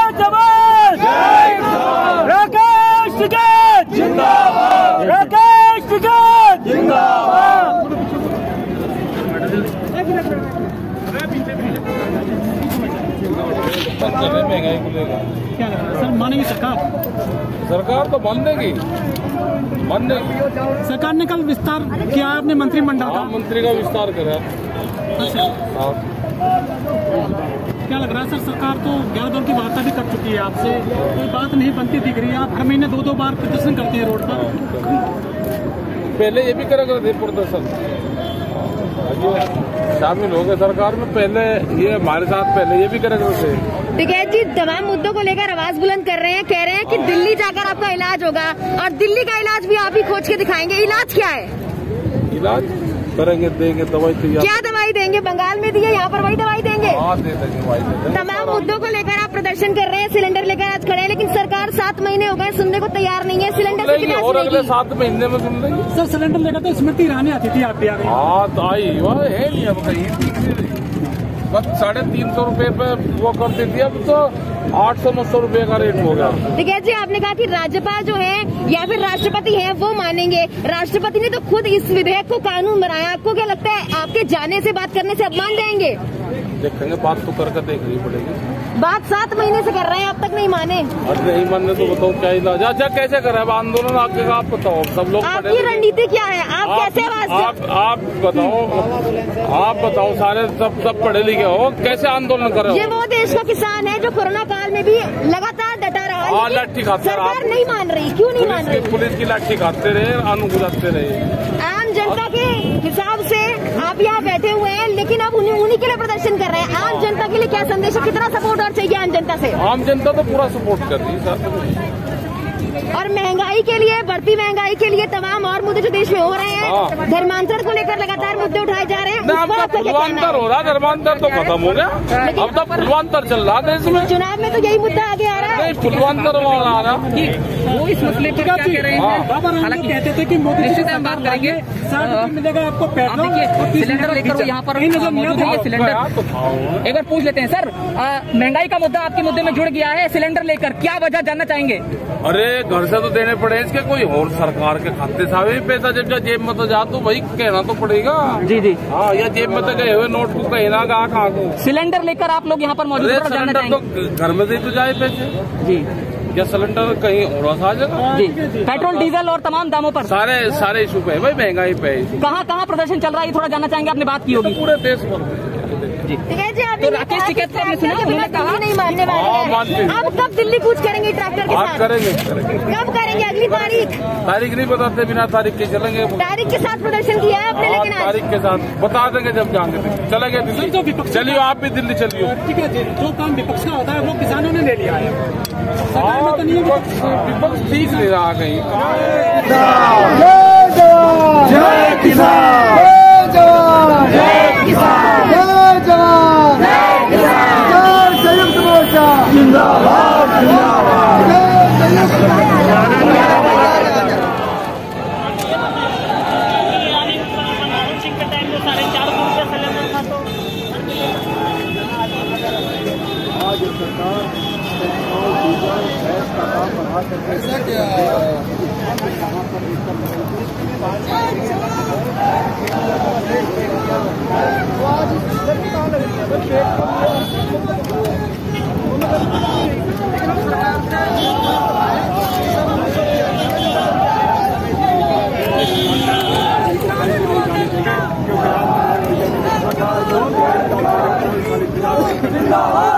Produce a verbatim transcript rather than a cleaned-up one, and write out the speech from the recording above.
जवान राकेश टिकैत जिंदाबाद, राकेश टिकैत जिंदाबाद। महंगाई को लेकर क्या लग रहा है सर, मानेगी सरकार? सरकार तो मानेगी मानेगी सरकार ने कल विस्तार किया अपने मंत्रिमंडल का, मंत्री का विस्तार करा। अच्छा, हाँ। क्या लग रहा है सर, सरकार तो ग्यारह दौर की वार्ता भी कर चुकी है आपसे, कोई बात नहीं बनती दिख रही है। आप हर महीने दो दो बार प्रदर्शन करते हैं रोड पर। पहले ये भी करा करते प्रदर्शन, शामिल हो गए सरकार में। पहले ये हमारे साथ पहले ये भी करा करते। टिकैत जी तमाम मुद्दों को लेकर आवाज बुलंद कर रहे हैं, कह रहे हैं कि दिल्ली जाकर आपका इलाज होगा और दिल्ली का इलाज भी आप ही खोज के दिखाएंगे। इलाज क्या है? इलाज करेंगे, देंगे दवाई। क्या दवाई देंगे? बंगाल में दिए, यहाँ पर वही दवाई देंगे। हाँ, दे देंगे, दवाई दे देंगे। तमाम मुद्दों को लेकर आप प्रदर्शन कर रहे हैं, सिलेंडर लेकर आज खड़े हैं, लेकिन सरकार सात महीने हो गए सुनने को तैयार नहीं है। सिलेंडर से और अगले सात महीने में सुन लेंगे। सर सिलेंडर लेकर तो स्मृति ईरानी आती थी, आप भी आ गई। हाँ तो आई, वह है नहीं अब कहीं, बस साढ़े तीन सौ रूपये पे वो करती थी, अब तो आठ सौ नौ सौ रूपये का रेट हो गया। टिकैत जी आपने कहा कि राज्यपाल जो है या फिर राष्ट्रपति हैं वो मानेंगे, राष्ट्रपति ने तो खुद इस विधेयक को कानून बनाया। आपको क्या लगता है आपके जाने से, बात करने से अब मान जाएंगे? देखेंगे, बात तो करके देखनी पड़ेगी। बात सात महीने से कर रहे हैं, अब तक नहीं माने। अरे नहीं मानने तो बताओ क्या इलाज? अच्छा कैसे कर रहे हैं आंदोलन आपके? आप बताओ, सब लोग आपकी रणनीति क्या है? आप, आप कैसे आवाज आप, आप बताओ, आप बताओ, सारे सब सब पढ़े लिखे हो, कैसे आंदोलन कर रहे हो? ये वो देश का किसान है जो कोरोना काल में भी लगातार डटा रहा है। लाठी खाते सरकार नहीं मान रही, क्यों नहीं मान रही? पुलिस की लाठी खाते रहे, अनुगुलाते रहे। आम जनता के हिसाब से आप यहाँ बैठे हुए हैं, लेकिन अब उन्हीं उन्हीं के लिए प्रदर्शन कर रहे हैं। आम जनता के लिए क्या संदेश है? कितना सपोर्ट और चाहिए आम जनता से? आम जनता तो पूरा सपोर्ट कर रही है सर। और महंगाई के लिए, बढ़ती महंगाई के लिए तमाम और मुद्दे जो देश में हो रहे हैं, धर्मांतर को लेकर लगातार मुद्दे उठाए जा रहे हैं। धर्मांतर हो रहा, धर्मांतर तो खत्म हो गया, अब तो फुलवांतर चल रहा देश में। चुनाव में तो यही मुद्दा आगे आ रहा है, फुलवांतर आ रहा। वो इस मसले पर क्या कह रहे हैं? बाबा रामदेव कहते थे कि मोदी जी से बात करेंगे, साठ मिलेगा आपको पेट्रोल, सिलेंडर लेकर यहाँ पर मौजूद है। ये सिलेंडर एक बार पूछ लेते हैं सर, महंगाई का मुद्दा आपके मुद्दे में जुड़ गया है, सिलेंडर लेकर क्या वजह जानना चाहेंगे? अरे घर से तो देने पड़े इसके, कोई और सरकार के खाते से पैसा जब जब जेब में तो जा, तो भाई कहना तो पड़ेगा। जी जी हाँ, या जेब में तो गए हुए नोट को कहना कहा कहाँ को। सिलेंडर लेकर आप लोग यहाँ पर मौजूद हैं, सिलेंडर तो घर में से तो जाए पैसे जी, या सिलेंडर कहीं और आ जाएगा जी। पेट्रोल डीजल और तमाम दामों पर सारे सारे इशू पे भाई, महंगाई पे। कहाँ कहाँ प्रदर्शन चल रहा है ये थोड़ा जानना चाहेंगे? आपने बात की होगी पूरे देश भर जी। तो राकेश टिकैत आपने सुना, उन्होंने कहा नहीं मानने वाले हैं। अब कब दिल्ली कूच करेंगे ट्रैक्टर के साथ? करेंगे, कब करेंगे? अगली तारीख तारीख नहीं बताते, बिना तारीख के चलेंगे। तारीख के साथ प्रदर्शन किया है आपने, लेकिन तारीख के साथ बता देंगे जब जाएंगे, चलेंगे दिल्ली। चलिए आप भी दिल्ली चलिए। ठीक है जी, जो काम विपक्ष का होता है वो किसानों ने ले लिया है। विपक्ष ठीक नहीं रहा कहीं। जय जवान जय किसान, जय जवान जय किसान, जय जवान जय किसान, जय संयुक्त मोर्चा जिंदाबाद जिंदाबाद, जय संयुक्त मोर्चा। आज सरकार पेट्रोल डीजल गैस का दाम बढ़ा करके ऐसा क्या यहाँ पर जिंदाबाद